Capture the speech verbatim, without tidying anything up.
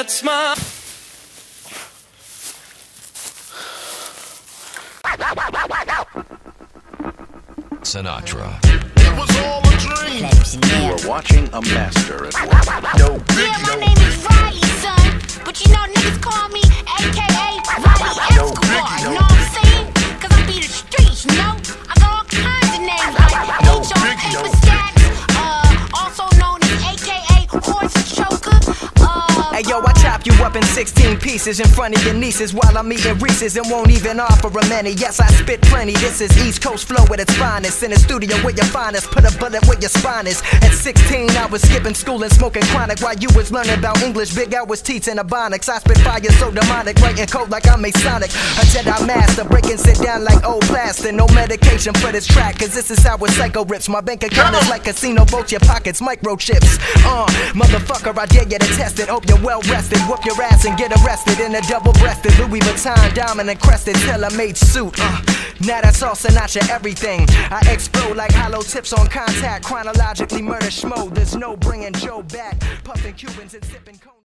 that smile. Sinatra. It was all a dream. You are watching a master at work. No big, Yeah, my no name is Riley, son. But you know niggas call me A K A Riley No Escobar. biggie, no. Know what I'm saying? Cause I be the streets, you know? I got all kinds of names like No H O biggie, no Paper Stacks, uh, also known as A K A Horse Choker. Uh, Hey yo, I chop you up in sixteen pieces in front of your nieces while I'm eating Reese's and won't even offer a many. Yes, I spit plenty. This is East Coast flow at its finest. In the studio with your finest, put a bullet where your spine is. At sixteen, I was skipping school and smoking chronic while you was learning about English. Big Al was teaching ebonics. I spit fire so demonic, writing code like I'm Masonic. A Jedi master, breaking sit down like old plaster. No medication for this track, cause this is how a psycho rips. My bank account is like casino votes, your pockets microchips. Uh, motherfucker, I dare you to test it. Hope you're well rested. Whoop your ass and get arrested in a double-breasted Louis Vuitton diamond crested tailor-made suit. Uh, now that's all Sinatra everything. I explode like hollow tips on contact. Chronologically murder schmo. There's no bringing Joe back. Puffing Cubans and sipping coke.